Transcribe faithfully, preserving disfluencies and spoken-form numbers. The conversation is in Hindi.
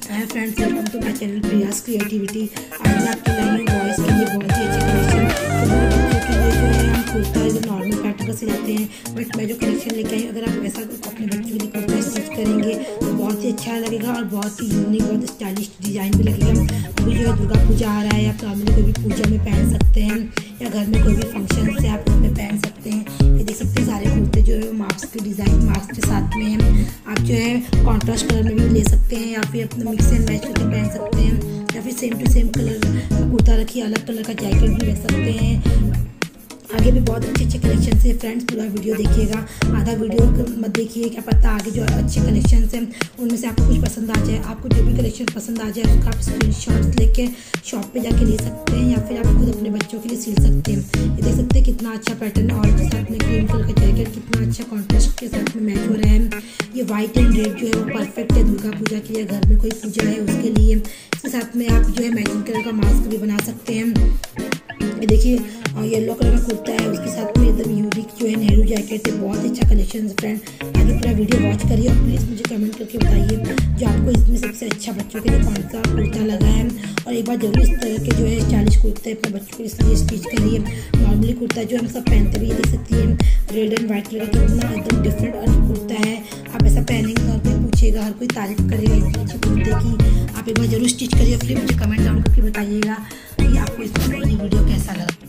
Hi friends, welcome to my channel Priya's creativity. आज मैं आपके लाई हूँ बॉयज़ के लिए बहुत ही अच्छे कलेक्शन। तो मेरे बच्चों के लिए जो है हम कुर्ता जो नॉर्मल पैटर्न का सिलाते हैं, बट मैं जो कलेक्शन लेके आई, अगर आप वैसा अपने बच्चों के लिए कुर्ता स्टिच करेंगे तो बहुत ही अच्छा लगेगा और बहुत ही यूनिक, बहुत स्टाइलिश डिज़ाइन भी लगेगा। अभी जो है दुर्गा पूजा आ रहा है, आप नॉर्मली कोई भी पूजा में पहन सकते हैं या घर में कोई भी फंक्शन से आप उसमें पहन सकते हैं। ये देख सकते हैं सारे कुर्ते जो है मार्क्स के डिज़ाइन मार्क्स के साथ में हैं। आप जो है कॉन्ट्रास्ट कलर में भी ले सकते हैं या फिर अपना मिक्स एंड मैच करके पहन सकते हैं, या फिर सेम टू सेम कलर का कुर्ता रखिए, अलग कलर का जैकेट भी रख सकते हैं। आगे भी बहुत अच्छे अच्छे कलेक्शन है फ्रेंड्स, पूरा वीडियो देखिएगा, आधा वीडियो मत देखिए, क्या पता आगे जो अच्छे कलेक्शन हैं उनमें से आपको कुछ पसंद आ जाए। आपको जो भी कलेक्शन पसंद आ जाए उसका आप स्क्रीनशॉट्स लेके शॉप पे जाके ले सकते हैं या फिर आप खुद अपने बच्चों के लिए सिल सकते हैं। ये देख सकते हैं कितना अच्छा पैटर्न है, और के साथ में क्रीम कलर का जैकेट कितना अच्छा कॉन्ट्रास्ट के साथ में मैच हो रहा है। ये वाइट एंड रेड जो है वो परफेक्ट है दुर्गा पूजा के लिए, घर में कोई पूजा है उसके लिए। इसके साथ में आप जो है मैचिंग कलर का मास्क भी बना सकते हैं। ये देखिए येलो कलर का कुर्ता है, उसके साथ में एकदम यूनिक जो है नेहरू जैकेट है। बहुत अच्छा कलेक्शन है फ्रेंड, आगे पूरा वीडियो वॉच करिए और प्लीज़ मुझे कमेंट करके बताइए जो आपको इसमें सबसे अच्छा बच्चों के लिए कौन सा कुर्ता लगा है। और एक बार जरूर इस तरह के जो है स्टाइलिश कुर्ते अपने बच्चों के लिए स्टिच करिए। नॉर्मली कुर्ता जो हम सब पहनते भी, ये देख सकती है रेड एंड वाइट कलर का कितना एकदम डिफरेंट और कुर्ता है। आप ऐसा पहनेंगे तो हर कोई पूछेगा, हर कोई तारीफ करेगा इतने अच्छे कुर्ते की। आप एक बार जरूर स्टिच करिए, फिर मुझे कमेंट डाउन करके बताइएगा कि आपको इस वीडियो कैसा लगा।